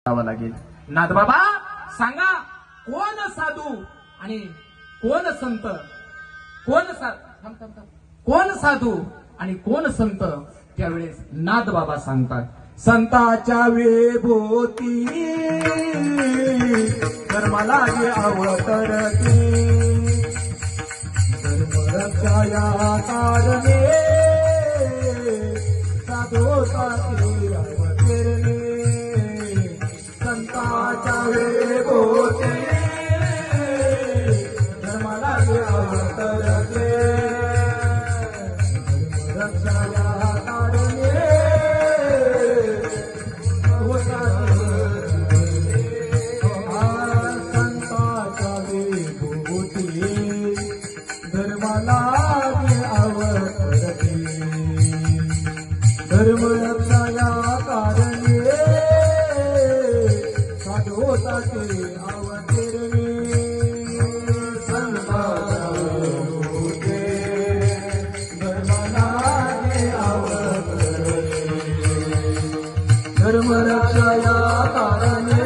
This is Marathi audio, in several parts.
लागेल. नाथबाबा सांगा, कोण साधू आणि कोण संत, कोण साधू आणि कोण संत? त्यावेळेस नाथबाबा सांगतात, संताच्या विभूती धर्माला जे अवतरते, धर्मरक्षाया कारणे साधोसाठी अवतरणे. संताच्या विभूती धर्माला जे अवतरते, धर्मरक्षाया कारणे संताच्या विभूती धर्माला जे अवतरते, धर्मरक्षाया कारणे साधोसाठी अवतरणे. संताच्या विभूती धर्माला जे अवतरते, धर्मरक्षाया कारणे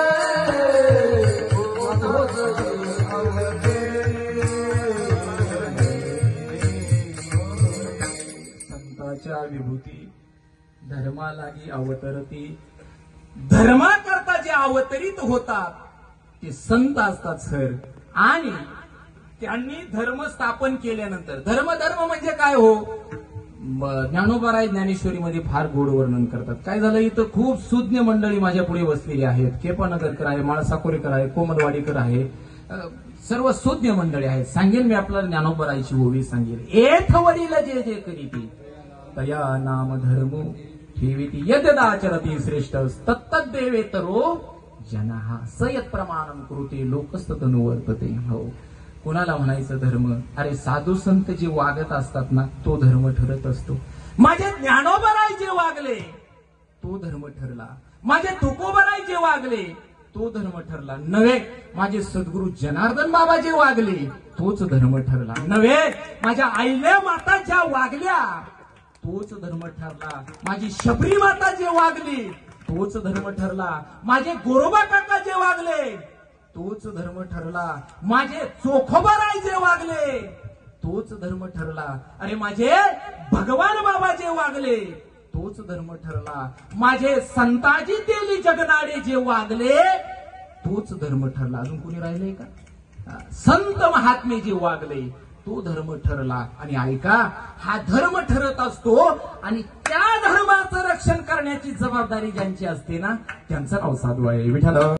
संताच्या विभूती धर्मालाही अवतरती. धर्माकरता जे अवतरित होतात ते संत असतात सर. आणि त्यांनी धर्म स्थापन केल्यानंतर, धर्म म्हणजे काय हो? ज्ञानोबा ज्ञानेश्वरीमध्ये फार गोड वर्णन करतात. काय झालं, इथं खूप सुज्ञ मंडळी माझ्या पुढे बसलेली आहेत. केपानगरकर आहे, माळसाकोरेकर आहे, कोमलवाडीकर आहे, सर्व सुज्ञ मंडळी आहेत. सांगेन मी आपल्याला ज्ञानोबरायची ओवी सांगेल. एथ वडील जे जे करीती तया नाम धर्म ठेविती, यद्यदाचरती श्रेष्ठ तत्तद्देवेतरो जनाः सयत प्रमाणम कृते लोकस्ततनुवर्तते. हो, कोणाला म्हणायचं धर्म? अरे साधू संत जे वागत असतात ना, तो धर्म ठरत असतो. माझे ज्ञानोबराय जे वागले तो धर्म ठरला, माझे तुकोबराय जे वागले तो धर्म ठरला. नव्हे माझे सद्गुरू जनार्दन बाबा जे वागले तोच धर्म ठरला. नव्हे माझ्या आईल्या माता ज्या वागल्या तोच धर्म ठरला. माझी शबरी माता जे वागली तोच धर्म ठरला. माझे गोरोबा काका जे वागले तोच धर्म ठरला. माझे चोखोबाराय जे वागले तोच धर्म ठरला. अरे माझे भगवान बाबा जे वागले तोच धर्म ठरला. माझे संताजी तेली जगनाडे जे वागले तोच धर्म ठरला. अजून कोणी राहिले का? संत महात्मे जे वागले तो धर्म ठरला. आणि ऐका, हा धर्म ठरत असतो आणि त्या धर्माचं रक्षण करण्याची जबाबदारी ज्यांची असते ना, त्यांचं नाव साधू आहे. विठ्ठल.